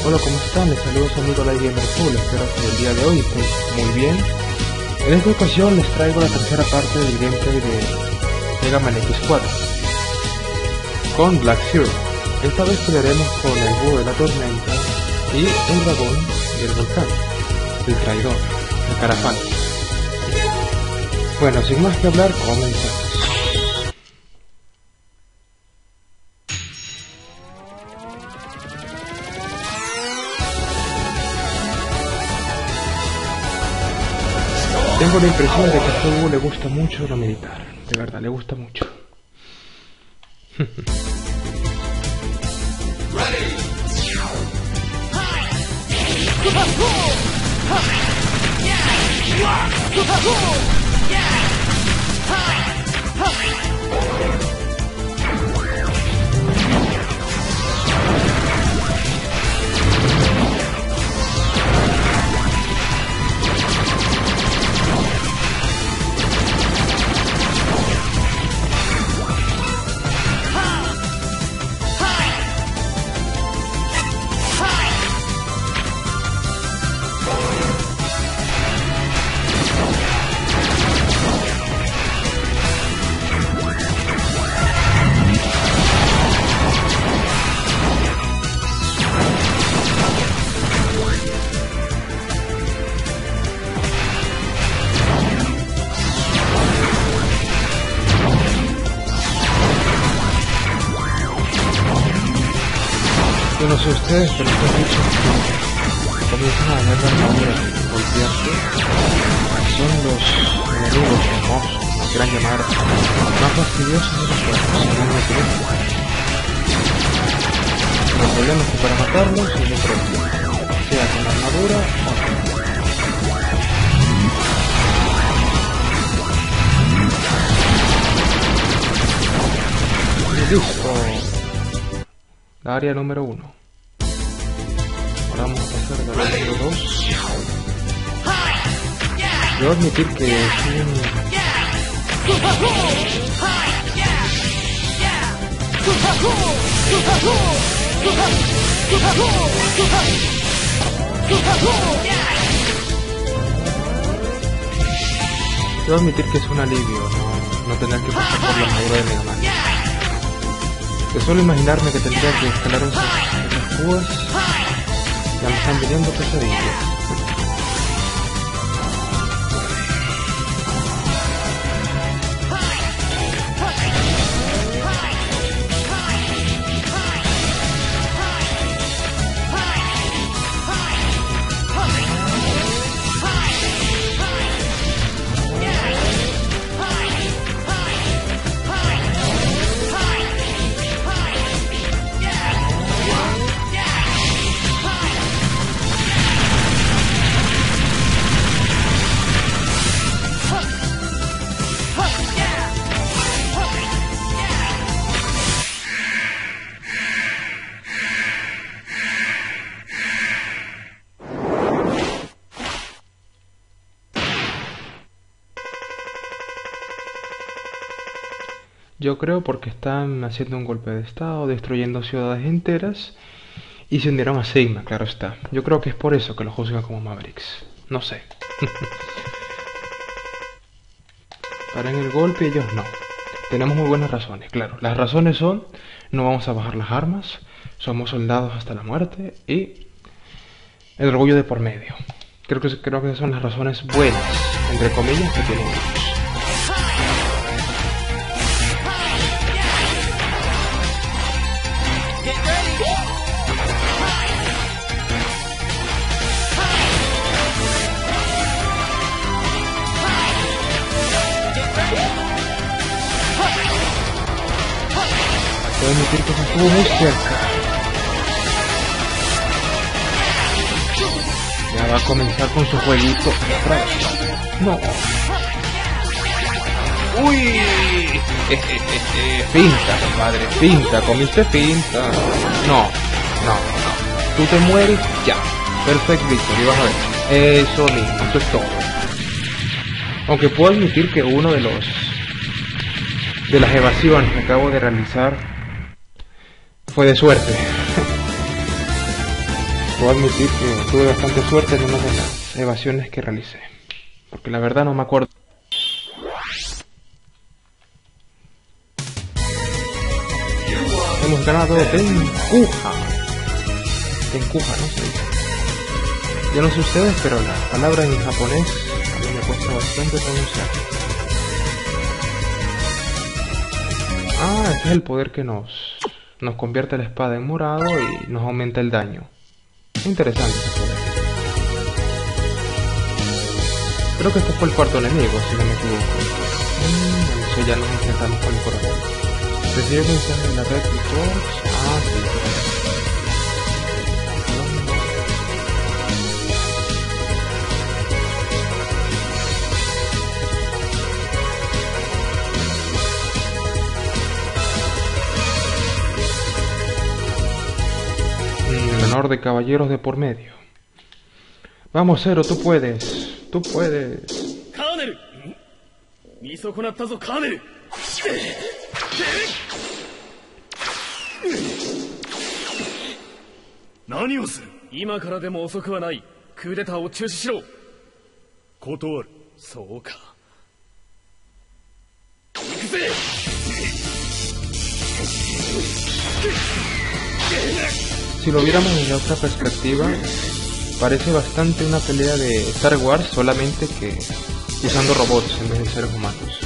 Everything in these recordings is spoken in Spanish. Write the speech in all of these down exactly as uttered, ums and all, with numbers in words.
Hola, ¿cómo están? Les saludo su amigo Light Gamer Full. Espero que el día de hoy estén muy bien. En esta ocasión les traigo la tercera parte del gameplay de Mega Man equis cuatro con Black Zero. Esta vez pelearemos con el búho de la tormenta y el dragón del volcán, el traidor, el Carafán. Bueno, sin más que hablar, comenzamos. Tengo la impresión de que a este búho le gusta mucho lo militar. De verdad, le gusta mucho. Yo no sé ustedes, pero estos bichos que comienzan a dañar la armadura y golpearse son los enemigos famosos, los quieran llamar, más fastidiosos de los juegos, según mi opinión. El problema es que para matarlos es un problema, sea con la armadura o no. Y listo. La área número uno. Ahora vamos a pasar a la número dos. Debo admitir que es un... Debo admitir que es un alivio no, no tener que pasar por la armadura de Mega Man. Que suelo imaginarme que tendría que escalar esas, esas púas. Ya me están viniendo pesadillas. Yo creo porque están haciendo un golpe de estado, destruyendo ciudades enteras y se unieron a Sigma, claro está. Yo creo que es por eso que lo juzgan como Mavericks. No sé. Paren el golpe y ellos no. Tenemos muy buenas razones, claro. Las razones son, no vamos a bajar las armas, somos soldados hasta la muerte y el orgullo de por medio. Creo que, creo que esas son las razones buenas, entre comillas, que tienen ellos. Puedo admitir que se estuvo muy cerca. Ya va a comenzar con su jueguito. No. Uy. Finta, compadre. Finta. Comiste finta. No. No. No. Tú te mueres ya. Perfect Victory. Vas a ver. Eso mismo. Eso es todo. Aunque puedo admitir que uno de los de las evasiones que acabo de realizar fue de suerte. puedo admitir que tuve bastante suerte en una de las evasiones que realicé, porque la verdad no me acuerdo. Hemos ganado Tenkuja. Tenkuja, no sé. Yo no sé ustedes, pero la palabra en japonés a mí me cuesta bastante pronunciar. Ah, este es el poder que nos, nos convierte la espada en morado y nos aumenta el daño. Interesante ese poder. Creo que este fue el cuarto enemigo, si no me equivoco. Mm, eso ya nos enfrentamos con el coronel. Recibe mensaje de la red Reports. Ah, sí, el honor de caballeros de por medio. Vamos, Zero, tú puedes. Tú puedes. ¡Colonel! ¡Colonel! 何をする？今からでも遅くはない。クーデターを中止しろ。断る。そうか。行くぜ。 Si lo viéramos desde otra perspectiva, parece bastante una pelea de Star Wars, solamente que usando robots en vez de seres humanos.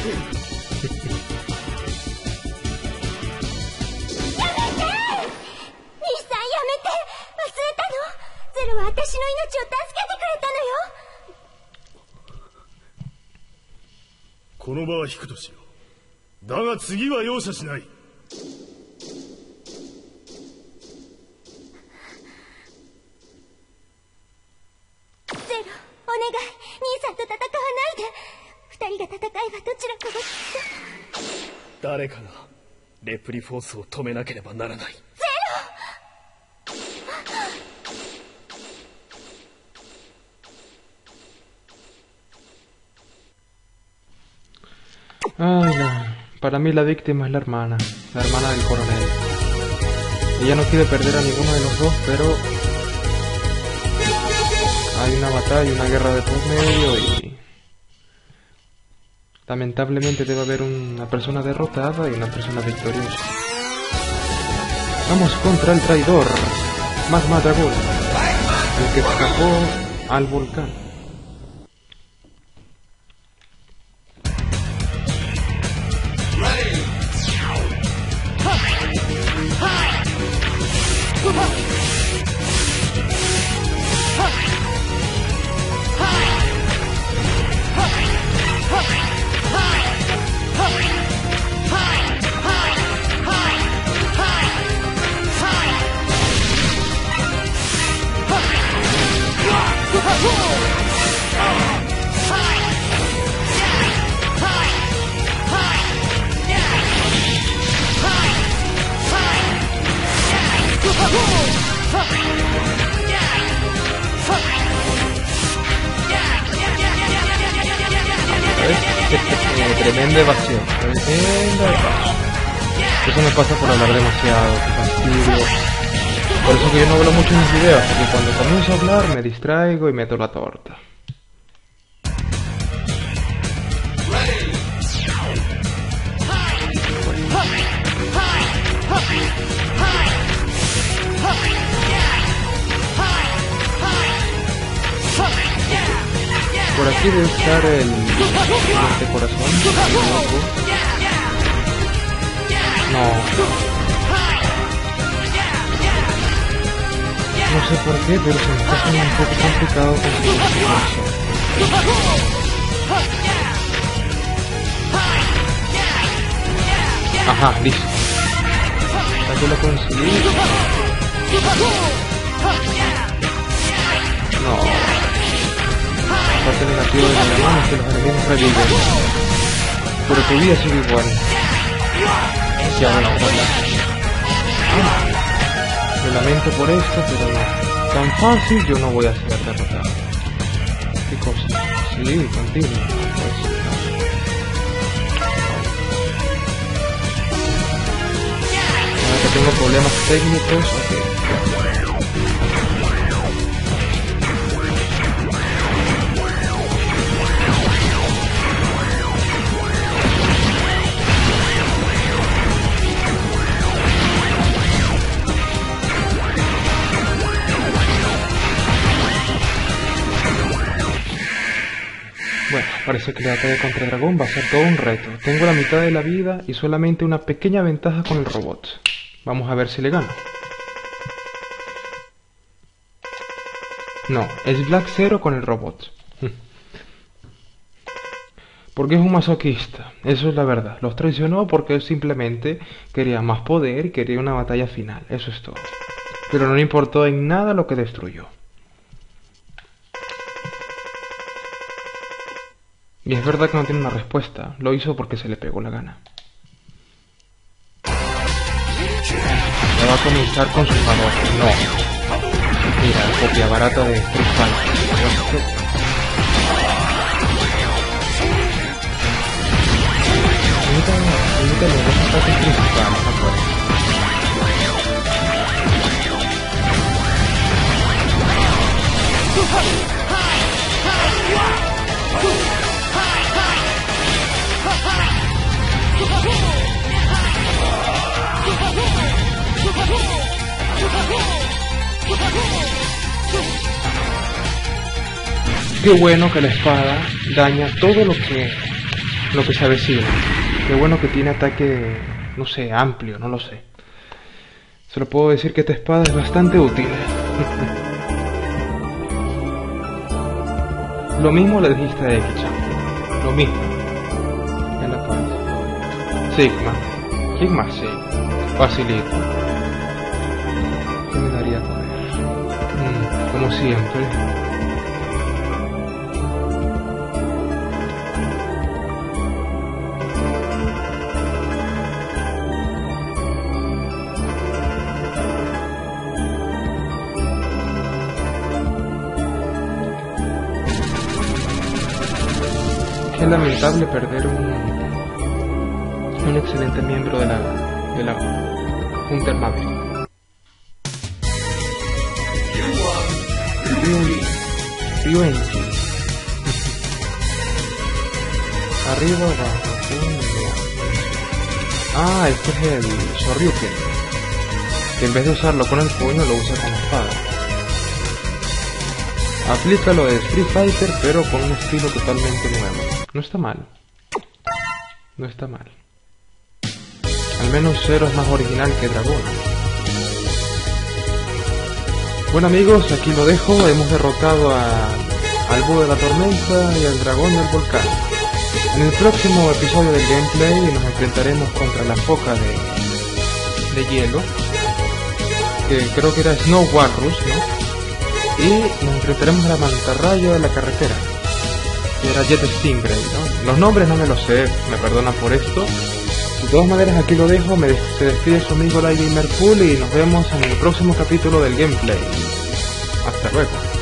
Ay, no. Para mí la víctima es la hermana, la hermana del coronel. Ella no quiere perder a ninguno de los dos, pero hay una batalla, una guerra de por medio y lamentablemente debe haber una persona derrotada y una persona victoriosa. Vamos contra el traidor, Magma Dragoon, el que escapó al volcán. Tremenda evasión, tremenda evasión. Eso me pasa por hablar demasiado, qué fastidio. Por eso que yo no hablo mucho en mis videos, porque cuando comienzo a hablar me distraigo y meto la torta. Por aquí debe estar el este corazón. No. No sé por qué, pero se me está haciendo un poco complicado conseguir este corazón. Ajá, listo. Aquí lo conseguí. No. La parte negativa de la mano es que los enemigos reviven, pero tu vida sigue igual. Ya bueno, hola. Ah, me lamento por esto, pero no. Tan fácil yo no voy a ser derrotado. ¿Qué cosa? Sí, contigo. Pues, no. Ahora que tengo problemas técnicos, ok. Bueno, parece que la batalla contra el dragón va a ser todo un reto. Tengo la mitad de la vida y solamente una pequeña ventaja con el robot. Vamos a ver si le gano. No, es Black Zero con el robot. Porque es un masoquista, eso es la verdad. Los traicionó porque él simplemente quería más poder y quería una batalla final, eso es todo. Pero no le importó en nada lo que destruyó. Y es verdad que no tiene una respuesta, lo hizo porque se le pegó la gana. Ya va a comenzar con su favor. No. Mira, copia barata de Street Fighter. Limita los dos ataques principales, afuera. Qué bueno que la espada daña todo lo que lo que se avecina. Qué bueno que tiene ataque, no sé, amplio, no lo sé. Solo puedo decir que esta espada es bastante útil. Lo mismo le dijiste a X-Chan. Lo mismo. En la paz. Sigma. Sigma, sí. Facilito. ¿Qué me daría poder? Mm, como siempre. Es lamentable perder un, un excelente miembro de la, de la Junta Armable. Ryuenchi. Arriba, abajo. Ah, este es el Shoryuken. Que en vez de usarlo con el puño lo usa con la espada. Aplica lo de Street Fighter, pero con un estilo totalmente nuevo. No está mal. No está mal. Al menos Zero es más original que Dragón. Bueno amigos, aquí lo dejo. Hemos derrotado a, al búho de la tormenta y al dragón del volcán. En el próximo episodio del gameplay nos enfrentaremos contra la foca de, de hielo, que creo que era Snow Walrus, ¿no? Y nos enfrentaremos a la mantarraya de la carretera, que era Jet Stingray, ¿no? Los nombres no me los sé, me perdonan por esto. De todas maneras aquí lo dejo, me des se despide su amigo LightGamerPool y nos vemos en el próximo capítulo del gameplay. Hasta luego.